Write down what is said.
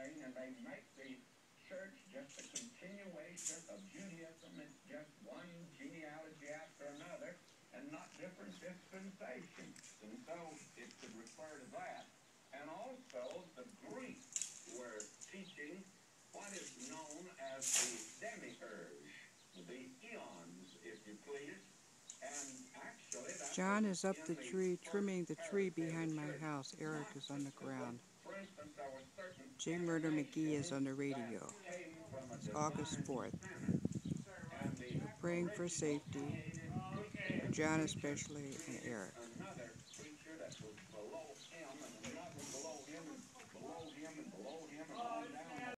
thing, and they make the church just a continuation of Judaism. It's just one genealogy after another, and not different dispensations. And so it could refer to that. And also the Greeks were teaching what is known as the demiurge, the eons, if you please. And actually, that John is up in the the tree, trimming the tree heritage of behind the my church. house. Eric Not is on the ground. for instance, there were certain J. Murder McGee is emanations on the that radio. came from a It's August divine 4th. center. And the We're praying for original safety, created for John especially, and Eric.